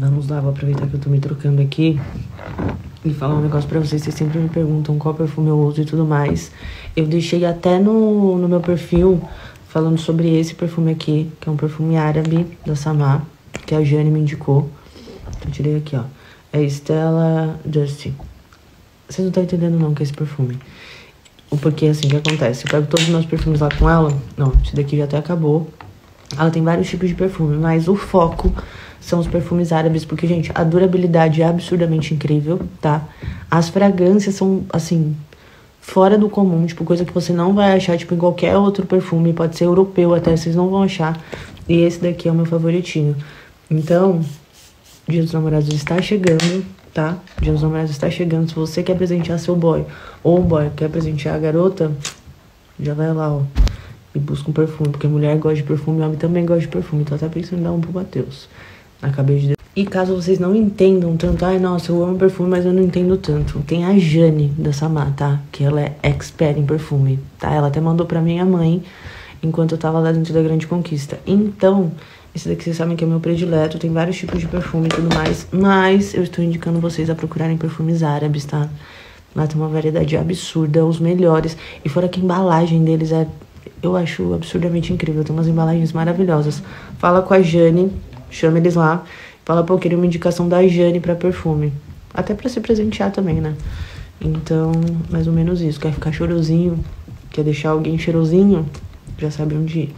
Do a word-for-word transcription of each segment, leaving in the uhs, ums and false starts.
Vamos lá, vou aproveitar que eu tô me trocando aqui e falar um negócio pra vocês. Vocês sempre me perguntam qual perfume eu uso e tudo mais. Eu deixei até no, no meu perfil falando sobre esse perfume aqui, que é um perfume árabe da Samar, que a Jane me indicou. Eu tirei aqui, ó. É Stella Dusty. Vocês não estão entendendo não que é esse perfume. O porquê, assim, que acontece. Eu pego todos os meus perfumes lá com ela. Não, esse daqui já até acabou. Ela tem vários tipos de perfume, mas o foco são os perfumes árabes, porque, gente, a durabilidade é absurdamente incrível, tá? As fragrâncias são, assim, fora do comum, tipo, coisa que você não vai achar, tipo, em qualquer outro perfume, pode ser europeu até, vocês não vão achar. E esse daqui é o meu favoritinho. Então, Dia dos Namorados está chegando, tá? Dia dos Namorados está chegando. Se você quer presentear seu boy, ou um boy quer presentear a garota, já vai lá, ó, e busca um perfume, porque mulher gosta de perfume, homem também gosta de perfume. Tô até pensando em dar um pro Matheus. Acabei de... E caso vocês não entendam tanto, ai, nossa, eu amo perfume, mas eu não entendo tanto. Tem a Jane da Samar, tá? Que ela é expert em perfume, tá? Ela até mandou pra minha mãe, enquanto eu tava lá dentro da Grande Conquista. Então, esse daqui vocês sabem que é meu predileto, tem vários tipos de perfume e tudo mais, mas eu estou indicando vocês a procurarem perfumes árabes, tá? Lá tem uma variedade absurda, os melhores. E fora que a embalagem deles é... eu acho absurdamente incrível, tem umas embalagens maravilhosas. Fala com a Jane, chama eles lá. Fala, pô, eu queria uma indicação da Jane pra perfume. Até pra se presentear também, né? Então, mais ou menos isso. Quer ficar cheirosinho, quer deixar alguém cheirosinho, já sabe onde ir.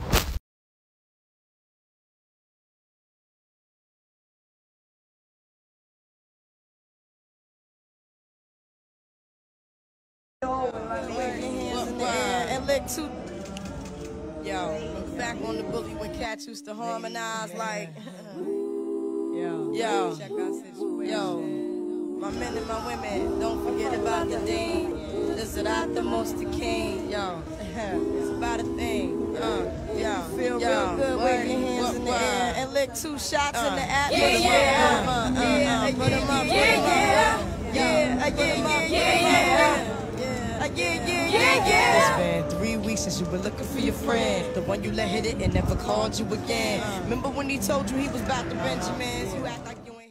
Yo, look back on the bully when cats used to harmonize like, yo, yo, yo, my men and my women, don't forget about the dean. This is not the most the king, yo. It's about a thing, uh, yo, feel real good, wave your hands in the air and lick two shots in the atmosphere. Yeah, yeah, put them up, yeah, yeah, yeah, yeah, yeah. Yeah, yeah, yeah, yeah. It's been three weeks since you were looking for your friend, the one you let hit it and never called you again. Remember when he told you he was back to Benjamins? You act like you ain't.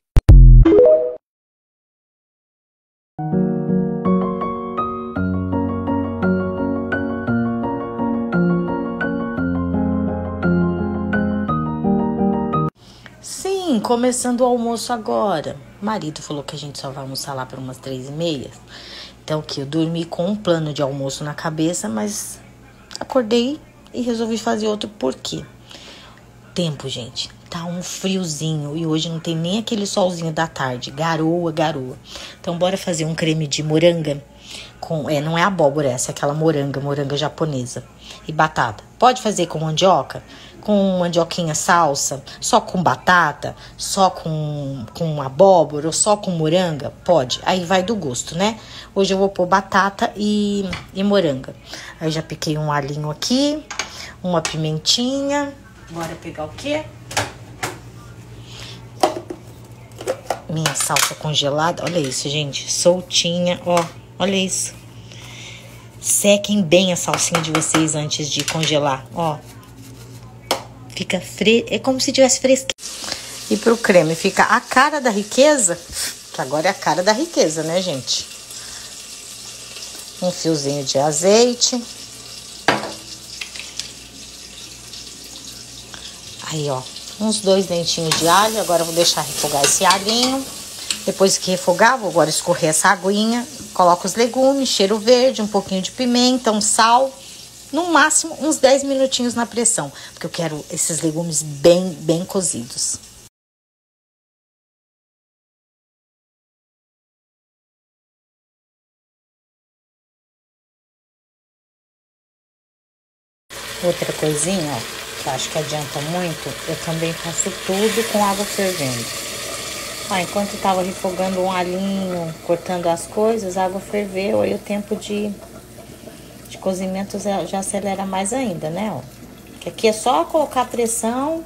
Sim, começando o almoço agora. O marido falou que a gente só vai almoçar lá por umas três e meia. Então, que eu dormi com um plano de almoço na cabeça, mas acordei e resolvi fazer outro. Por quê? Tempo, gente. Tá um friozinho e hoje não tem nem aquele solzinho da tarde. Garoa, garoa. Então, bora fazer um creme de moranga. Com, é, não é abóbora essa, é aquela moranga, moranga japonesa. E batata. Pode fazer com mandioca? Com mandioquinha salsa, só com batata, só com, com abóbora ou só com moranga? Pode, aí vai do gosto, né? Hoje eu vou pôr batata e, e moranga. Aí já piquei um alhinho aqui, uma pimentinha. Bora pegar o quê? Minha salsa congelada, olha isso, gente, soltinha, ó, olha isso. Sequem bem a salsinha de vocês antes de congelar, ó. Fica fre... é como se tivesse fresquinho. E pro creme fica a cara da riqueza, que agora é a cara da riqueza, né, gente? Um fiozinho de azeite. Aí, ó, uns dois dentinhos de alho. Agora eu vou deixar refogar esse alhinho. Depois que refogar, vou agora escorrer essa aguinha. Coloco os legumes, cheiro verde, um pouquinho de pimenta, um sal. No máximo, uns dez minutinhos na pressão, porque eu quero esses legumes bem, bem cozidos. Outra coisinha, ó, que eu acho que adianta muito, eu também faço tudo com água fervendo. Ó, enquanto eu tava refogando um alhinho, cortando as coisas, a água ferveu, aí o tempo de... de cozimento já acelera mais ainda, né, ó. Que aqui é só colocar a pressão.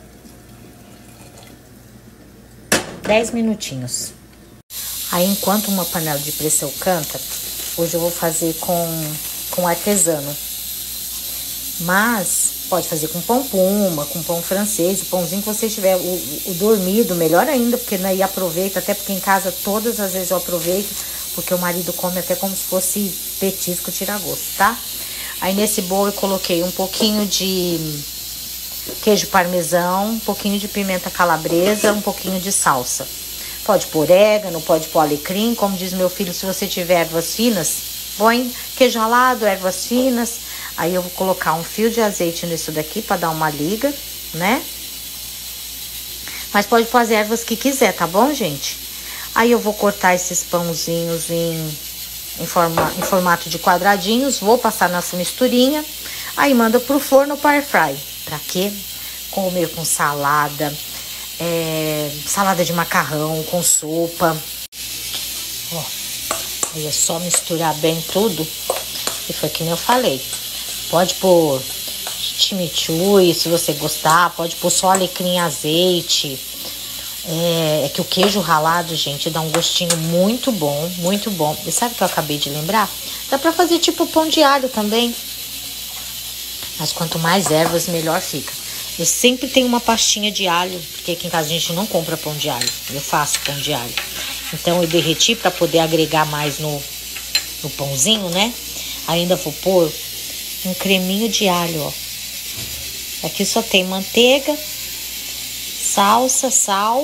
dez minutinhos. Aí, enquanto uma panela de pressão canta, hoje eu vou fazer com, com artesano. Mas Pode fazer com pão puma, com pão francês, o pãozinho que você tiver, o, o dormido, melhor ainda, porque aí aproveita, até porque em casa todas as vezes eu aproveito, porque o marido come até como se fosse petisco tira-gosto, tá? Aí nesse bolo eu coloquei um pouquinho de queijo parmesão, um pouquinho de pimenta calabresa, um pouquinho de salsa. Pode pôr orégano, pode pôr alecrim, como diz meu filho, se você tiver ervas finas, põe queijo ralado, ervas finas. Aí eu vou colocar um fio de azeite nisso daqui para dar uma liga, né? Mas pode pôr as ervas que quiser, tá bom, gente? Aí eu vou cortar esses pãozinhos em, em, forma, em formato de quadradinhos, vou passar nessa misturinha. Aí manda pro forno para air fry. Pra quê? Comer com salada, é, salada de macarrão, com sopa. Ó, aí é só misturar bem tudo. E foi que nem eu falei. Pode pôr chimichurri, se você gostar. Pode pôr só alecrim e azeite. É, é que o queijo ralado, gente, dá um gostinho muito bom, muito bom. E sabe o que eu acabei de lembrar? Dá pra fazer tipo pão de alho também. Mas quanto mais ervas, melhor fica. Eu sempre tenho uma pastinha de alho, porque aqui em casa a gente não compra pão de alho. Eu faço pão de alho. Então eu derreti pra poder agregar mais no, no pãozinho, né? Ainda vou pôr um creminho de alho, ó. Aqui só tem manteiga, salsa, sal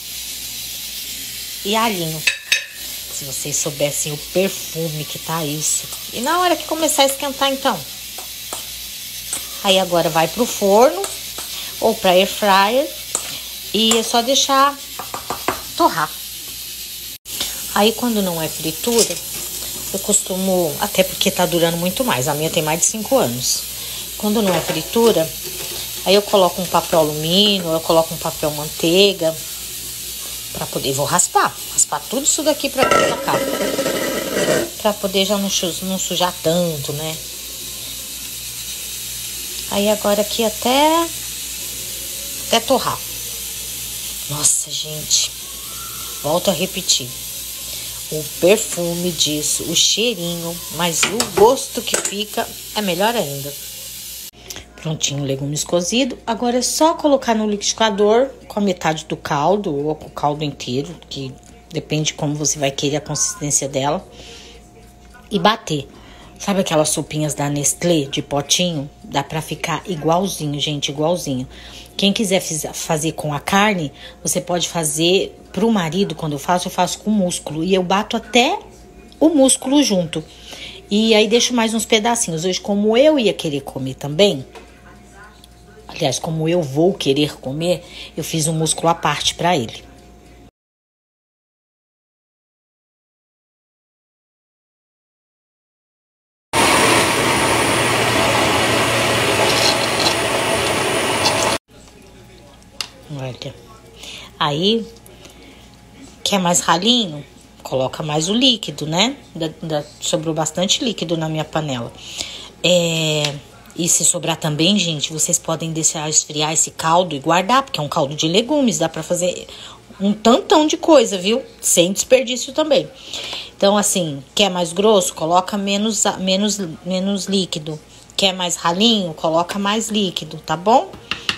e alhinho. Se vocês soubessem o perfume que tá isso. E na hora que começar a esquentar, então. Aí agora vai pro forno ou pra air fryer e é só deixar torrar. Aí quando não é fritura, eu costumo, até porque tá durando muito mais, a minha tem mais de cinco anos. Quando não é fritura, aí eu coloco um papel alumínio, eu coloco um papel manteiga, pra poder, vou raspar, raspar tudo isso daqui pra cá, pra poder já não, não sujar tanto, né? Aí agora aqui até, até torrar. Nossa, gente, volto a repetir. O perfume disso, o cheirinho, mas o gosto que fica é melhor ainda. Prontinho, legumes cozidos. Agora é só colocar no liquidificador com a metade do caldo ou com o caldo inteiro, que depende de como você vai querer a consistência dela. E bater. Sabe aquelas sopinhas da Nestlé de potinho? Dá pra ficar igualzinho, gente, igualzinho. Quem quiser fazer com a carne, você pode fazer pro marido. Quando eu faço, eu faço com músculo. E eu bato até o músculo junto. E aí deixo mais uns pedacinhos. Hoje, como eu ia querer comer também, aliás, como eu vou querer comer, eu fiz um músculo à parte pra ele. Olha, aí, quer mais ralinho? Coloca mais o líquido, né? Da, da, sobrou bastante líquido na minha panela. É, e se sobrar também, gente, vocês podem deixar esfriar esse caldo e guardar, porque é um caldo de legumes, dá pra fazer um tantão de coisa, viu? Sem desperdício também. Então, assim, quer mais grosso? Coloca menos, menos, menos líquido. Quer mais ralinho? Coloca mais líquido, tá bom?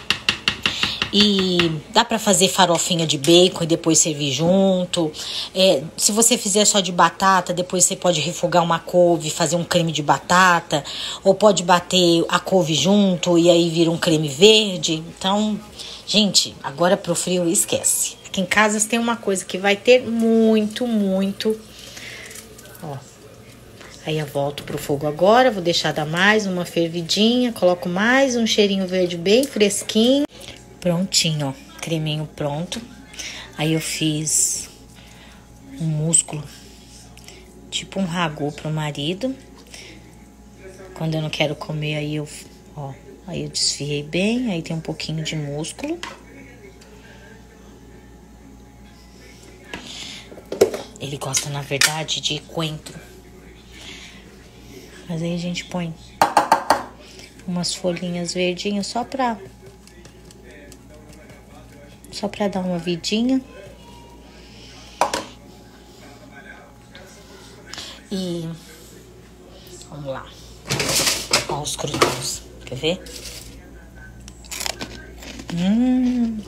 E dá pra fazer farofinha de bacon e depois servir junto. É, se você fizer só de batata, depois você pode refogar uma couve, fazer um creme de batata. Ou pode bater a couve junto e aí vira um creme verde. Então, gente, agora pro frio esquece. Aqui em casa tem uma coisa que vai ter muito, muito. Ó. Aí eu volto pro fogo agora, vou deixar dar mais uma fervidinha. Coloco mais um cheirinho verde bem fresquinho. Prontinho, ó, creminho pronto. Aí eu fiz um músculo, tipo um ragù pro marido. Quando eu não quero comer, aí eu, ó, aí eu desfiei bem. Aí tem um pouquinho de músculo. Ele gosta, na verdade, de coentro. Mas aí a gente põe umas folhinhas verdinhas só pra... Só pra dar uma vidinha. E... Vamos lá. Ó os cruzados. Quer ver? Hum.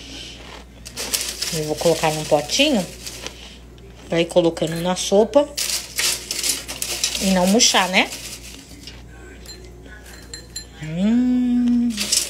Eu vou colocar num potinho pra ir colocando na sopa e não murchar, né? Hum.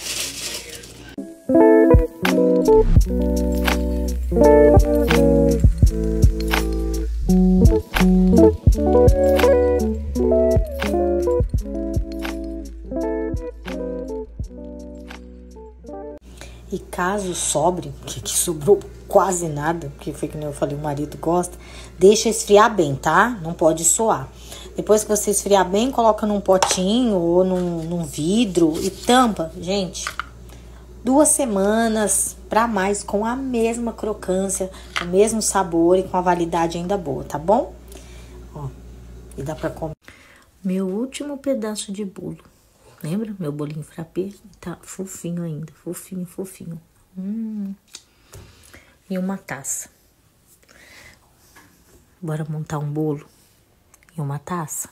E caso sobre, que aqui sobrou quase nada, porque foi que nem eu falei, o marido gosta, deixa esfriar bem, tá? Não pode soar. Depois que você esfriar bem, coloca num potinho ou num, num vidro e tampa. Gente, duas semanas pra mais com a mesma crocância, o mesmo sabor e com a validade ainda boa, tá bom? Ó, e dá pra comer. Meu último pedaço de bolo. Lembra? Meu bolinho frappé? Tá fofinho ainda. Fofinho, fofinho. Hum. E uma taça. Bora montar um bolo em uma taça?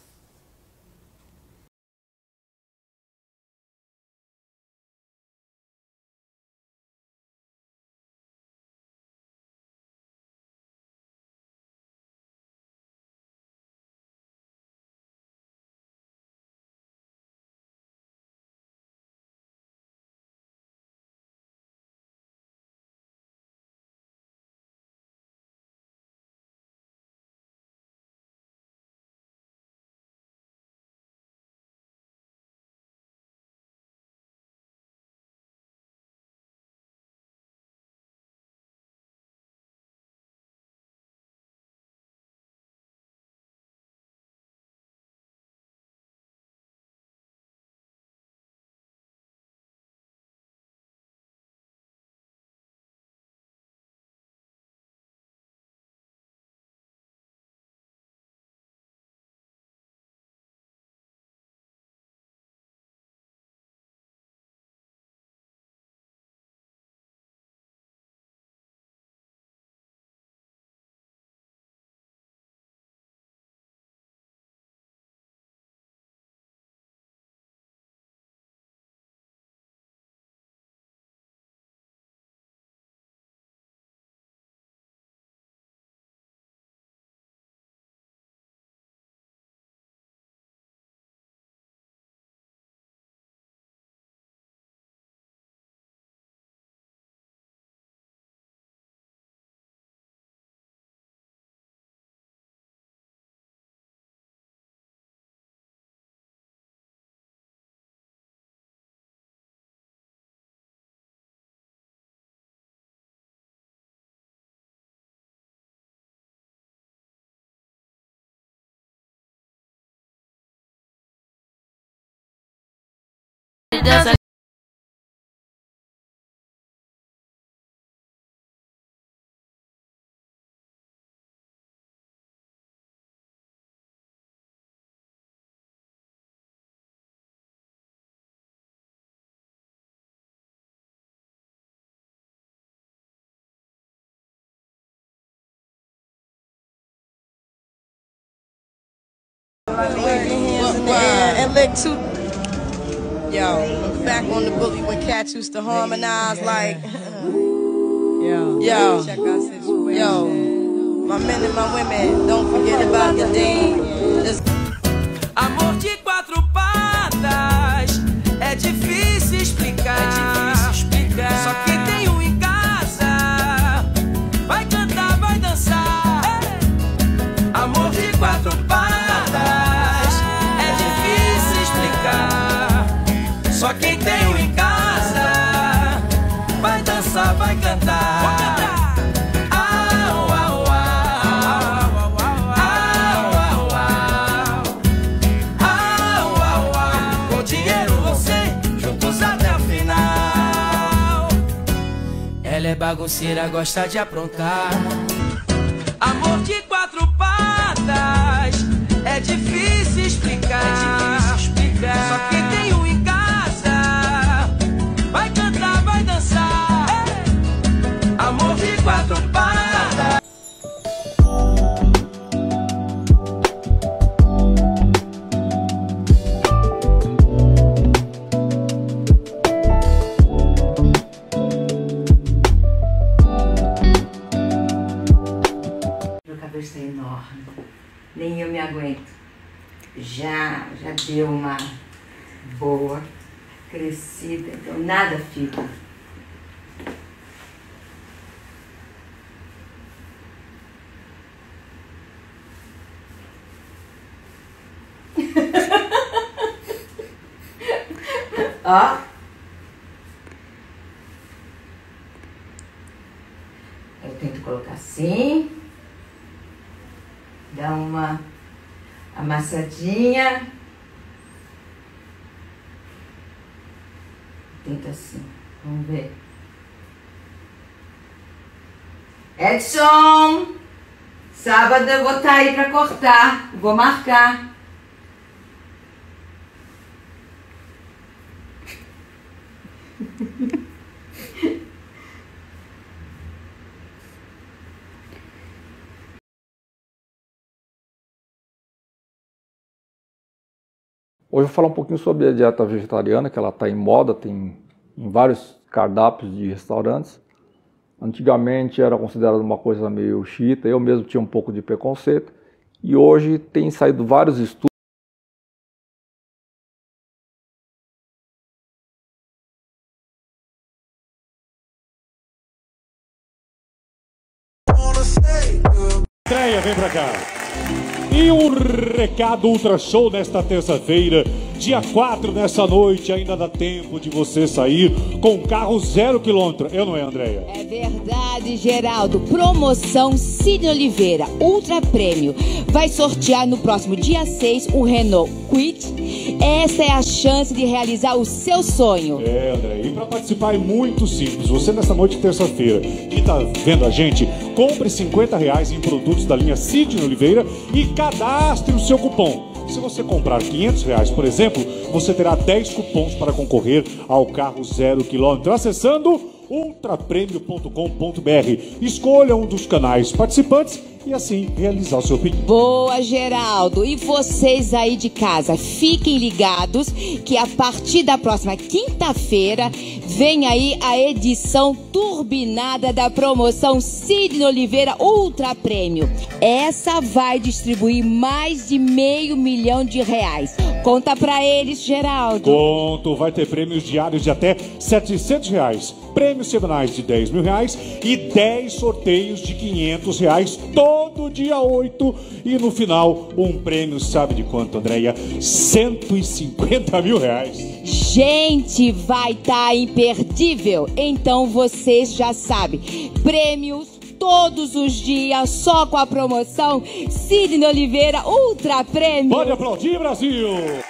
Wave your hands in the air and lick two. Yo, back on the bully when cats used to harmonize like. Yo, yo, check our situation. Yo, my men and my women, don't forget about the dean. Amor de quatro patas é difícil explicar. É difícil explicar. Só quem tem um em casa vai cantar, vai dançar. Hey! Amor de quatro patas é difícil explicar. Só quem tem um em casa vai dançar, vai cantar. Vou cantar. Ela é bagunceira, gosta de aprontar. Amor de quatro patas é difícil explicar. É difícil explicar. Só quem tem um em casa vai cantar, vai dançar. Hey! Amor de quatro patas. enorme. Nem eu me aguento. Já, já deu uma boa crescida, então nada fica. Ó. Eu tento colocar assim. Dar uma amassadinha. Tenta assim. Vamos ver. Edson! Sábado eu vou estar aí pra cortar. Vou marcar. Hoje eu vou falar um pouquinho sobre a dieta vegetariana, que ela está em moda, tem em vários cardápios de restaurantes. Antigamente era considerada uma coisa meio xiita, eu mesmo tinha um pouco de preconceito, e hoje tem saído vários estudos. Andréia, vem pra cá. E um recado Ultra Show nesta terça-feira, dia quatro, nessa noite, ainda dá tempo de você sair com um carro zero quilômetro. Eu não é, Andréia? É verdade, Geraldo. Promoção Sidney Oliveira, Ultra Prêmio. Vai sortear no próximo dia seis o Renault Kwid. Essa é a chance de realizar o seu sonho. É, André, e para participar é muito simples. Você nessa noite de terça-feira que tá vendo a gente, compre cinquenta reais em produtos da linha Sidney Oliveira e cadastre o seu cupom. Se você comprar quinhentos reais, por exemplo, você terá dez cupons para concorrer ao carro zero quilômetro acessando ultra prêmio ponto com ponto br. Escolha um dos canais participantes e assim realizar o seu pedido. Boa, Geraldo. E vocês aí de casa, fiquem ligados que a partir da próxima quinta-feira vem aí a edição turbinada da promoção Sidney Oliveira Ultra Prêmio. Essa vai distribuir mais de meio milhão de reais. Conta pra eles, Geraldo. Conto, vai ter prêmios diários de até setecentos reais, prêmios semanais de dez mil reais e dez sorteios de quinhentos reais todo dia oito. E no final, um prêmio, sabe de quanto, Andréia? cento e cinquenta mil reais. Gente, vai estar tá imperdível. Então vocês já sabem, prêmios todos os dias, só com a promoção Sidney Oliveira Ultra Prêmio. Pode aplaudir, Brasil!